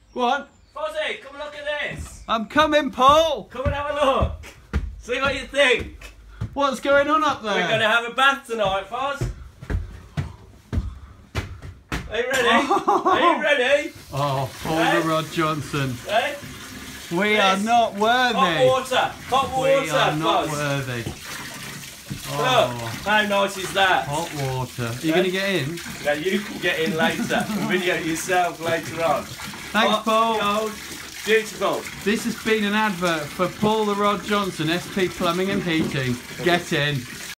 Go on. Fozzie, come and look at this. I'm coming, Paul. Come and have a look. See what you think. What's going on up there? We're going to have a bath tonight, Foz. Are you ready? Oh. Are you ready? Oh, Paul Hey? the Rod Johnson. Hey? We are This. not worthy. Hot water. Hot water, We are not Foz. worthy. Look, Oh, how nice is that? hot water. Are you Hey? going to get in? Now you can get in later and video yourself later on. Thanks, Hot, Paul. cold, beautiful. This has been an advert for Paul the Rod Johnson, SP Plumbing and Heating. Get in.